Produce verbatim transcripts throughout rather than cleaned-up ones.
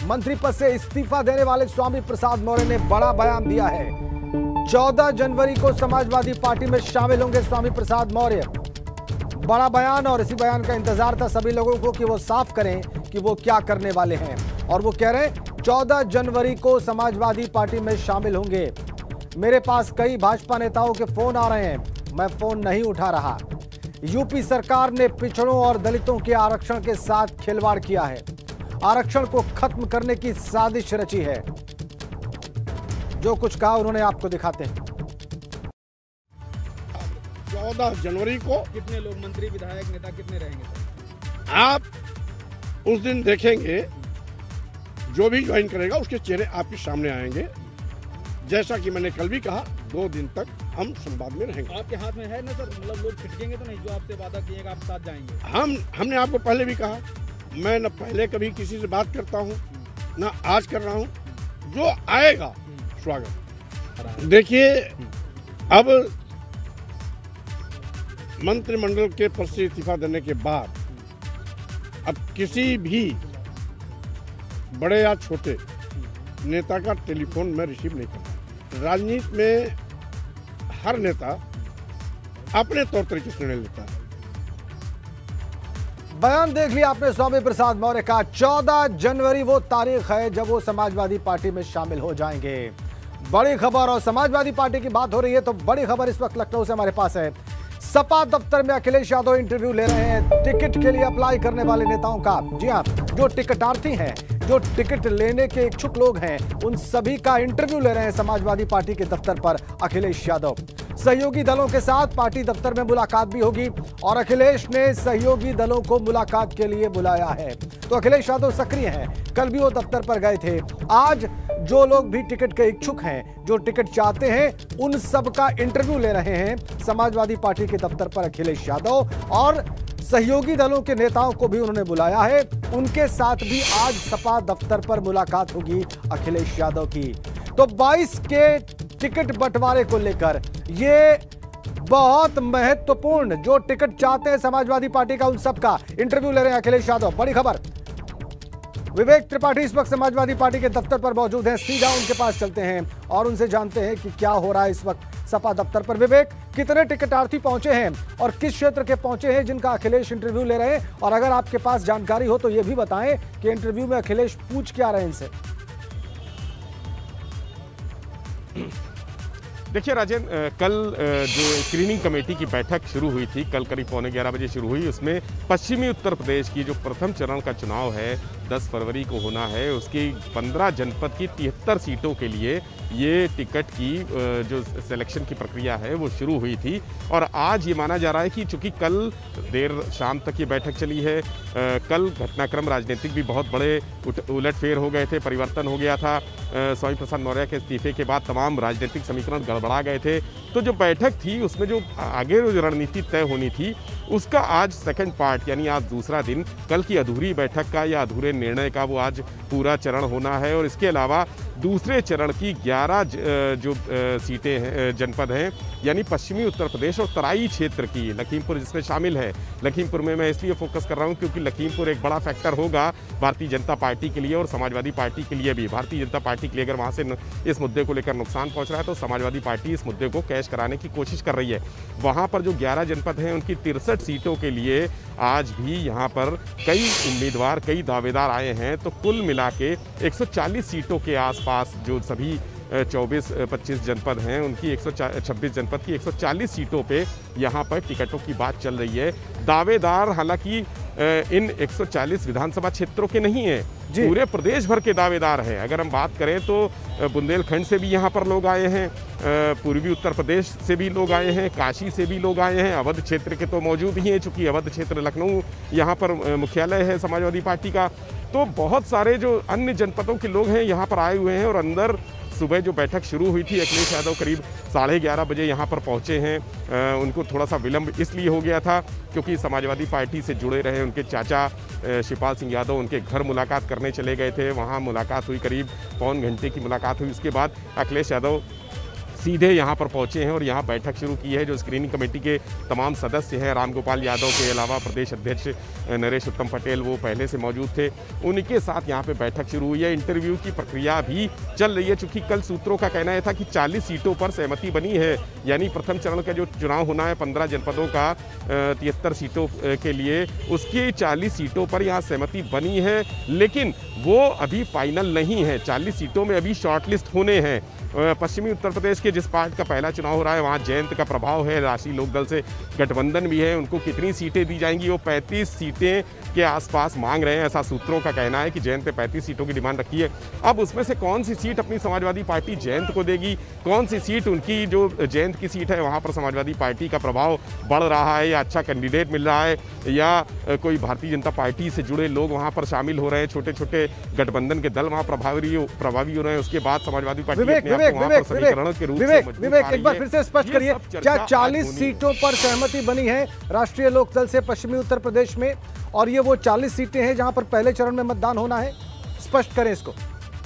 मंत्री पद से इस्तीफा देने वाले स्वामी प्रसाद मौर्य ने बड़ा बयान दिया है। चौदह जनवरी को समाजवादी पार्टी में शामिल होंगे स्वामी प्रसाद मौर्य। बड़ा बयान, और इसी बयान का इंतजार था सभी लोगों को कि वो साफ करें कि वो क्या करने वाले हैं। और वो कह रहे हैं चौदह जनवरी को समाजवादी पार्टी में शामिल होंगे। मेरे पास कई भाजपा नेताओं के फोन आ रहे हैं, मैं फोन नहीं उठा रहा। यूपी सरकार ने पिछड़ों और दलितों के आरक्षण के साथ खिलवाड़ किया है, आरक्षण को खत्म करने की साजिश रची है। जो कुछ कहा उन्होंने आपको दिखाते हैं। चौदह जनवरी को कितने लोग, मंत्री विधायक नेता कितने रहेंगे सर? आप उस दिन देखेंगे, जो भी ज्वाइन करेगा उसके चेहरे आपके सामने आएंगे। जैसा कि मैंने कल भी कहा, दो दिन तक हम संवाद में रहेंगे। आपके हाथ में है ना सर, मतलब लोग छिटकेंगे तो नहीं, जो आपसे वादा किए आप साथ जाएंगे? हम हमने आपको पहले भी कहा, मैं न पहले कभी किसी से बात करता हूँ न आज कर रहा हूँ। जो आएगा स्वागत। देखिए, अब मंत्रिमंडल के पद से इस्तीफा देने के बाद अब किसी भी बड़े या छोटे नेता का टेलीफोन मैं रिसीव नहीं करता। राजनीति में हर नेता अपने तौर तरीके से निर्णय लेता है। बयान देख लिया आपने स्वामी प्रसाद मौर्य का। चौदह जनवरी वो तारीख है जब वो समाजवादी पार्टी में शामिल हो जाएंगे। बड़ी खबर, और समाजवादी पार्टी की बात हो रही है तो बड़ी खबर इस वक्त लखनऊ से हमारे पास है। सपा दफ्तर में अखिलेश यादव इंटरव्यू ले रहे हैं टिकट के लिए अप्लाई करने वाले नेताओं का। जी हां, जो टिकटार्थी हैं, जो टिकट लेने के इच्छुक लोग हैं, उन सभी का इंटरव्यू ले रहे हैं समाजवादी पार्टी के दफ्तर पर अखिलेश यादव। सहयोगी दलों के साथ पार्टी दफ्तर में मुलाकात भी होगी, और अखिलेश ने सहयोगी दलों को मुलाकात के लिए बुलाया है। तो अखिलेश यादव सक्रिय हैं, कल भी वो दफ्तर पर गए थे। आज जो लोग भी टिकट के इच्छुक हैं, जो टिकट चाहते हैं, उन सब का इंटरव्यू ले रहे हैं समाजवादी पार्टी के दफ्तर पर अखिलेश यादव। और सहयोगी दलों के नेताओं को भी उन्होंने बुलाया है, उनके साथ भी आज सपा दफ्तर पर मुलाकात होगी अखिलेश यादव की। तो बाईस के टिकट बंटवारे को लेकर ये बहुत महत्वपूर्ण, जो टिकट चाहते हैं समाजवादी पार्टी का, उन सब का इंटरव्यू ले रहे हैं अखिलेश यादव। बड़ी खबर, विवेक त्रिपाठी इस वक्त समाजवादी पार्टी के दफ्तर पर मौजूद हैं। सीधा उनके पास चलते हैं और उनसे जानते हैं कि क्या हो रहा है इस वक्त सपा दफ्तर पर। विवेक, कितने टिकटार्थी पहुंचे हैं और किस क्षेत्र के पहुंचे हैं जिनका अखिलेश इंटरव्यू ले रहे हैं? और अगर आपके पास जानकारी हो तो यह भी बताएं कि इंटरव्यू में अखिलेश पूछ क्या रहे हैं इनसे। देखिए राजन, कल जो स्क्रीनिंग कमेटी की बैठक शुरू हुई थी, कल करीब पौने ग्यारह बजे शुरू हुई। उसमें पश्चिमी उत्तर प्रदेश की जो प्रथम चरण का चुनाव है, दस फरवरी को होना है, उसकी पंद्रह जनपद की तिहत्तर सीटों के लिए ये टिकट की जो सिलेक्शन की प्रक्रिया है वो शुरू हुई थी। और आज ये माना जा रहा है कि चूंकि कल देर शाम तक ये बैठक चली है, कल घटनाक्रम राजनीतिक भी बहुत बड़े उलटफेर हो गए थे, परिवर्तन हो गया था। स्वामी प्रसाद मौर्य के इस्तीफे के बाद तमाम राजनीतिक समीकरण गड़बड़ा गए थे। तो जो बैठक थी उसमें जो आगे जो रणनीति तय होनी थी, उसका आज सेकंड पार्ट, यानी आज दूसरा दिन, कल की अधूरी बैठक का या अधूरे निर्णय का वो आज पूरा चरण होना है। और इसके अलावा दूसरे चरण की ग्यारह जो सीटें हैं, जनपद हैं, यानी पश्चिमी उत्तर प्रदेश और तराई क्षेत्र की, लखीमपुर जिसमें शामिल है। लखीमपुर में मैं इसलिए फोकस कर रहा हूं क्योंकि लखीमपुर एक बड़ा फैक्टर होगा भारतीय जनता पार्टी के लिए और समाजवादी पार्टी के लिए भी। भारतीय जनता पार्टी के लिए अगर वहां से इस मुद्दे को लेकर नुकसान पहुंच रहा है तो समाजवादी पार्टी इस मुद्दे को कैश कराने की कोशिश कर रही है। वहां पर जो ग्यारह जनपद हैं, उनकी तिरसठ सीटों के लिए आज भी यहाँ पर कई उम्मीदवार, कई दावेदार आए हैं। तो कुल मिला के एक सौ चालीस सीटों के आसपास जो सभी चौबीस पच्चीस जनपद हैं, उनकी एक सौ छब्बीस जनपद की एक सौ चालीस सीटों पे यहाँ पर टिकटों की बात चल रही है। दावेदार हालांकि इन एक सौ चालीस विधानसभा क्षेत्रों के नहीं हैं, पूरे प्रदेश भर के दावेदार हैं। अगर हम बात करें तो बुंदेलखंड से भी यहाँ पर लोग आए हैं, पूर्वी उत्तर प्रदेश से भी लोग आए हैं, काशी से भी लोग आए हैं, अवध क्षेत्र के तो मौजूद ही हैं, चूँकि अवध क्षेत्र लखनऊ यहाँ पर मुख्यालय है समाजवादी पार्टी का। तो बहुत सारे जो अन्य जनपदों के लोग हैं यहाँ पर आए हुए हैं। और अंदर सुबह जो बैठक शुरू हुई थी, अखिलेश यादव करीब साढ़े ग्यारह बजे यहाँ पर पहुँचे हैं। आ, उनको थोड़ा सा विलंब इसलिए हो गया था क्योंकि समाजवादी पार्टी से जुड़े रहे उनके चाचा शिवपाल सिंह यादव उनके घर मुलाकात करने चले गए थे। वहाँ मुलाकात हुई, करीब पौन घंटे की मुलाकात हुई। उसके बाद अखिलेश यादव सीधे यहाँ पर पहुँचे हैं और यहाँ बैठक शुरू की है। जो स्क्रीनिंग कमेटी के तमाम सदस्य हैं, रामगोपाल यादव के अलावा प्रदेश अध्यक्ष नरेश उत्तम पटेल वो पहले से मौजूद थे, उनके साथ यहाँ पे बैठक शुरू हुई है। इंटरव्यू की प्रक्रिया भी चल रही है, चूँकि कल सूत्रों का कहना यह था कि चालीस सीटों पर सहमति बनी है, यानी प्रथम चरण का जो चुनाव होना है पंद्रह जनपदों का तिहत्तर सीटों के लिए, उसकी चालीस सीटों पर यहाँ सहमति बनी है, लेकिन वो अभी फाइनल नहीं है। चालीस सीटों में अभी शॉर्टलिस्ट होने हैं। पश्चिमी उत्तर प्रदेश के जिस पार्ट का पहला चुनाव हो रहा है वहाँ जयंत का प्रभाव है, राष्ट्रीय लोकदल से गठबंधन भी है, उनको कितनी सीटें दी जाएंगी वो पैंतीस सीटें के आसपास मांग रहे हैं, ऐसा सूत्रों का कहना है कि जयंत ने पैंतीस सीटों की डिमांड रखी है। अब उसमें से कौन सी सीट अपनी समाजवादी पार्टी जयंत को देगी, कौन सी सीट उनकी जो जयंत की सीट है वहाँ पर समाजवादी पार्टी का प्रभाव बढ़ रहा है या अच्छा कैंडिडेट मिल रहा है या कोई भारतीय जनता पार्टी से जुड़े लोग वहाँ पर शामिल हो रहे हैं, छोटे छोटे गठबंधन के दल वहाँ प्रभावी प्रभावी हो रहे हैं, उसके बाद समाजवादी पार्टी विवेक विवेक विवेक विवेक विवेक एक बार फिर से स्पष्ट करिए, क्या चालीस सीटों पर सहमति बनी है राष्ट्रीय लोकदल से पश्चिमी उत्तर प्रदेश में, और ये वो चालीस सीटें हैं जहां पर पहले चरण में मतदान होना है? स्पष्ट करें इसको।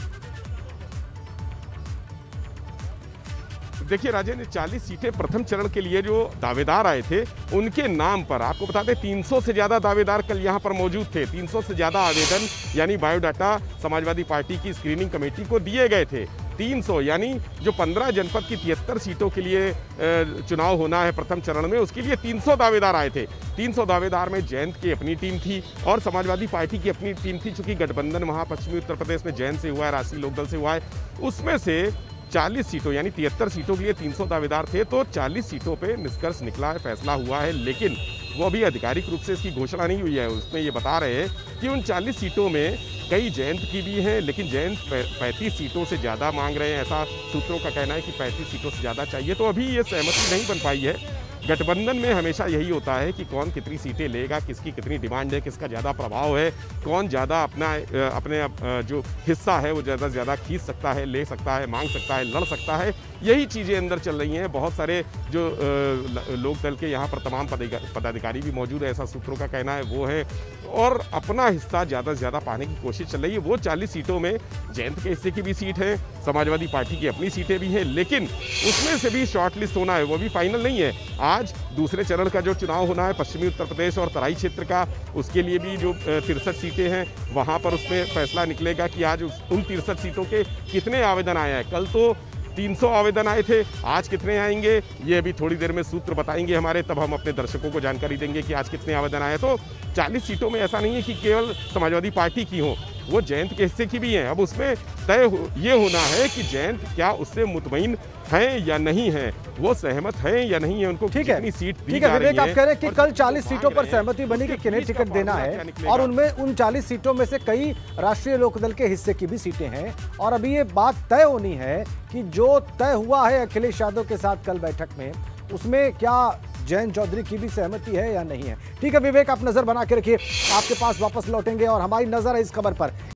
देखिए राजेंद्र, चालीस सीटें प्रथम चरण के लिए जो दावेदार आए थे उनके नाम पर आपको बता दें तीन सौ से ज़्यादा दावेदार कल यहाँ पर मौजूद थे। तीन सौ से ज़्यादा आवेदन यानी बायोडाटा समाजवादी पार्टी की स्क्रीनिंग कमेटी को दिए गए थे। तीन सौ यानी जो पंद्रह जनपद की तिहत्तर सीटों के लिए चुनाव होना है प्रथम चरण में, उसके लिए तीन सौ दावेदार आए थे। तीन सौ दावेदार में जयंत की अपनी टीम थी और समाजवादी पार्टी की अपनी टीम थी। चूंकि गठबंधन वहाँ पश्चिमी उत्तर प्रदेश में जयंत से हुआ है, राष्ट्रीय लोकदल से हुआ है, उसमें से चालीस सीटों यानी तिहत्तर सीटों के लिए तीन सौ दावेदार थे, तो चालीस सीटों पे निष्कर्ष निकला है, फैसला हुआ है, लेकिन वो अभी आधिकारिक रूप से इसकी घोषणा नहीं हुई है। उसमें ये बता रहे हैं कि उन चालीस सीटों में कई जयंत की भी हैं, लेकिन जयंत पैंतीस सीटों से ज़्यादा मांग रहे हैं, ऐसा सूत्रों का कहना है कि पैंतीस सीटों से ज़्यादा चाहिए। तो अभी ये सहमति नहीं बन पाई है। गठबंधन में हमेशा यही होता है कि कौन कितनी सीटें लेगा, किसकी कितनी डिमांड है, किसका ज़्यादा प्रभाव है, कौन ज़्यादा अपना अपने जो हिस्सा है वो ज़्यादा से ज़्यादा खींच सकता है, ले सकता है, मांग सकता है, लड़ सकता है। यही चीज़ें अंदर चल रही हैं। बहुत सारे जो लोकदल के यहाँ पर तमाम पदाधिकारी भी मौजूद है, ऐसा सूत्रों का कहना है वो है, और अपना हिस्सा ज़्यादा से ज़्यादा पाने की कोशिश चल रही है। वो चालीस सीटों में जयंत के हिस्से की भी सीट है, समाजवादी पार्टी की अपनी सीटें भी हैं, लेकिन उसमें से भी शॉर्ट लिस्ट होना है, वो भी फाइनल नहीं है। आज दूसरे चरण का जो चुनाव होना है पश्चिमी उत्तर प्रदेश और तराई क्षेत्र का, उसके लिए भी जो तिरसठ सीटें हैं वहाँ पर उसमें फैसला निकलेगा कि आज उन तिरसठ सीटों के कितने आवेदन आए हैं। कल तो तीन सौ आवेदन आए थे, आज कितने आएंगे ये अभी थोड़ी देर में सूत्र बताएंगे हमारे, तब हम अपने दर्शकों को जानकारी देंगे कि आज कितने आवेदन आए। तो चालीस सीटों में ऐसा नहीं है कि केवल समाजवादी पार्टी की हो, वो जयंत के हिस्से की भी हैं। अब उसमें तय हो, ये होना है कि जयंत क्या उससे मुतमईन हैं या नहीं है, वो सहमत हैं या नहीं है, उनको कितनी सीट दी ठीक है। विवेक, आप कह रहे हैं कि कल चालीस सीटों पर सहमति बनी कि किन्हें टिकट देना है, और उनमें उन चालीस सीटों में से कई राष्ट्रीय लोकदल के हिस्से की भी सीटें हैं, और अभी ये बात तय होनी है कि जो तय हुआ है अखिलेश यादव के साथ कल बैठक में, उसमें क्या जयंत चौधरी की भी सहमति है या नहीं है। ठीक है विवेक, आप नजर बना के रखिए, आपके पास वापस लौटेंगे और हमारी नजर है इस खबर पर।